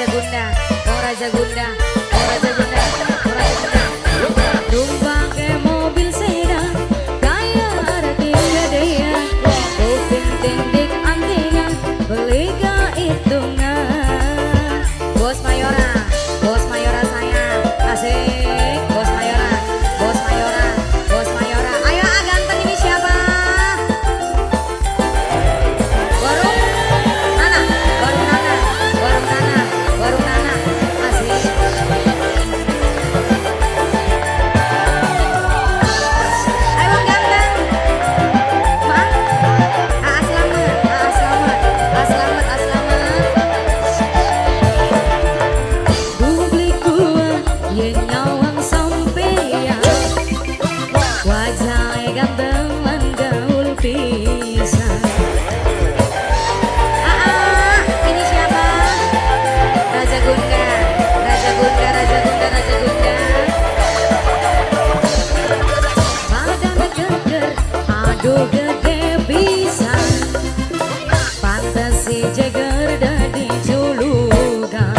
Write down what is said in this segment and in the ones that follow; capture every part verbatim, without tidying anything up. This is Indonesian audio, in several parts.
Raja Gunda, oh Raja Gunda, oh Raja Gunda, oh Raja Gunda. Numpang ke mobil sedan, gaya artis gedean, kuping tindik antingan, beli kehitungan. Bos Mayora, Bos Mayora sayang, asik. Bos Mayora, Bos Mayora, Bos Mayora. Ayo ah, ganteng ini siapa? Warung Nana, Warung Nana, Warung Nana, Warung Nana, asik. Ayo Bang ganteng, Bang. Ah selamat, ah selamat, ah selamat, ah selamat. Publik gua yen nyawang sampeyan, wajahnya ganteng lan gaul pisan. Ah, ah, ini siapa? Raja Gunda, Raja Gunda, Raja Gunda, Raja Gunda. Badan geger, aduh gede pisan, pantes si jeger dadi julukan.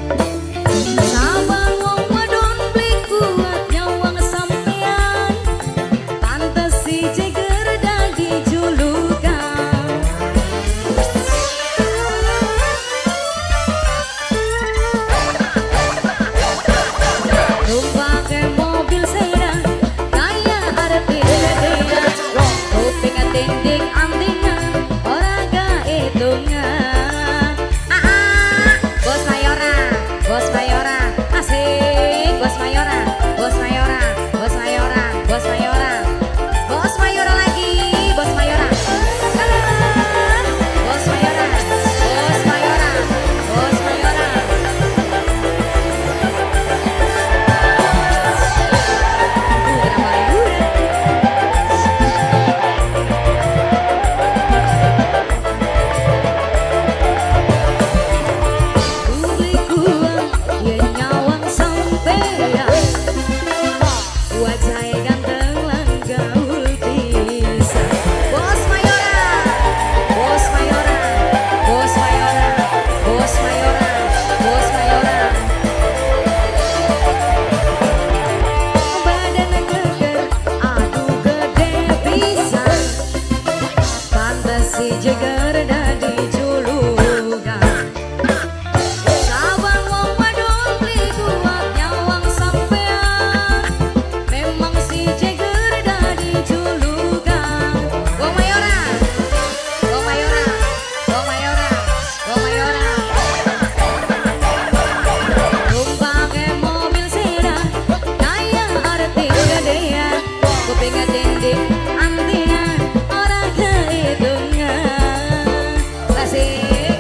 Sabar wong wadon beli kuat nyawang sampean, pantes si jeger dadi julukan. Numpang ke mobil sedan, gaya artis gedean, kuping tindik antingan, ora kehitungan. Ah, ah, Bos Mayora, Bos Mayora, asik. Bos Mayora, Bos Mayora, Bos Mayora, Bos Mayora, Bos Mayora lagi, Bos Mayora. Ah, Bos Mayora, Bos Mayora, Bos Mayora. Uh, kenapa liburan? Publik gua yen nyawang sampeyan, wajahnya ganteng lan gaul pisan. Bos Mayora, Bos Mayora, Bos Mayora, Bos Mayora, Bos Mayora. Badan geger, aduh gede pisan, pantes si jeger dadi julukan. Sabar wong wadon beli kuat nyawang sampean, memang si jeger dadi julukan. Bos Mayora, Bos Mayora, Bos Mayora, Bos Mayora. Numpang ke mobil sedan, gaya artis gedean, kuping tindik antingan, ora kehitungan. Asik.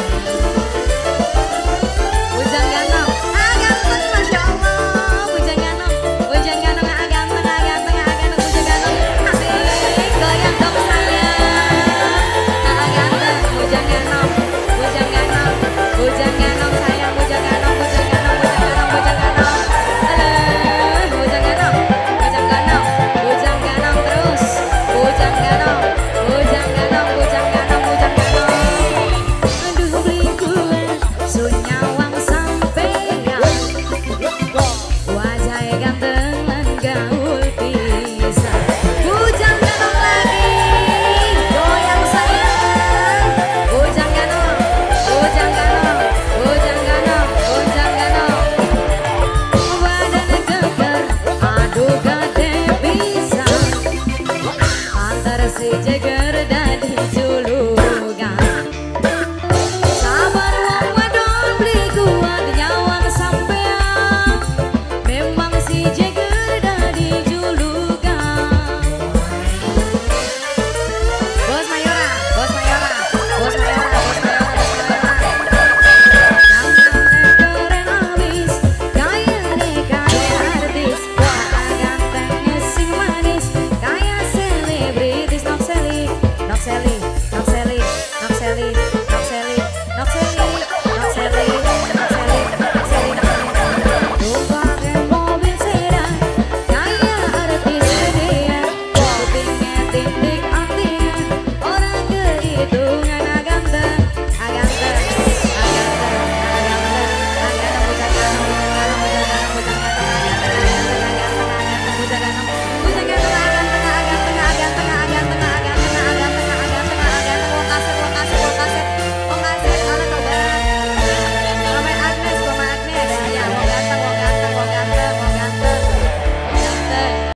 Bujang ganteng, ah ganteng, masya Allah. Bujang ganteng, bujang ganteng, ah ganteng, ah ganteng, ah ganteng, bujang ganteng. Asik, goyang dong sayang. Ah ganteng, bujang ganteng, bujang ganteng, bujang ganteng sayang, bujang ganteng, bujang ganteng, bujang ganteng, bujang ganteng. Aduh, bujang ganteng, bujang ganteng, bujang ganteng terus, bujang ganteng, bujang ganteng, bujang ganteng, bujang ganteng. Aduh beli kue, so nyawang sampeyan, wajahnya ganteng lan gaul pisan. Bujang ganteng lagi, goyang sayang. Bujang ganteng, bujang ganteng, bujang ganteng, bujang ganteng. Badan geger, aduh gede pisan, antar si jeger dan